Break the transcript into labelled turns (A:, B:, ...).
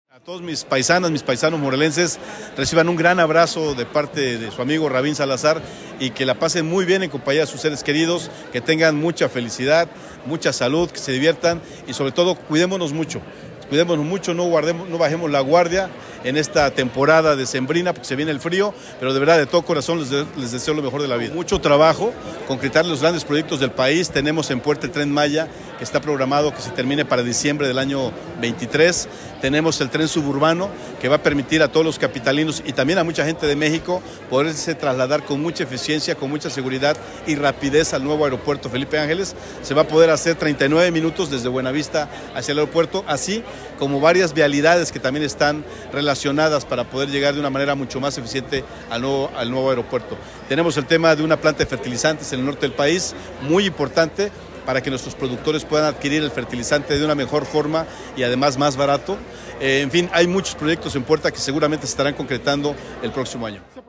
A: A todos mis paisanos morelenses, reciban un gran abrazo de parte de su amigo Rabín Salazar y que la pasen muy bien en compañía de sus seres queridos, que tengan mucha felicidad, mucha salud, que se diviertan y sobre todo cuidémonos mucho, no bajemos la guardia en esta temporada decembrina porque se viene el frío, pero de verdad de todo corazón les deseo lo mejor de la vida. Mucho trabajo, concretar los grandes proyectos del país. Tenemos en puerta el Tren Maya, que está programado que se termine para diciembre del año 23. Tenemos el tren suburbano, que va a permitir a todos los capitalinos y también a mucha gente de México poderse trasladar con mucha eficiencia, con mucha seguridad y rapidez al nuevo aeropuerto Felipe Ángeles. Se va a poder hacer 39 minutos desde Buenavista hacia el aeropuerto, así como varias vialidades que también están relacionadas para poder llegar de una manera mucho más eficiente al nuevo aeropuerto. Tenemos el tema de una planta de fertilizantes en el norte del país, muy importante, para que nuestros productores puedan adquirir el fertilizante de una mejor forma y además más barato. En fin, hay muchos proyectos en puerta que seguramente se estarán concretando el próximo año.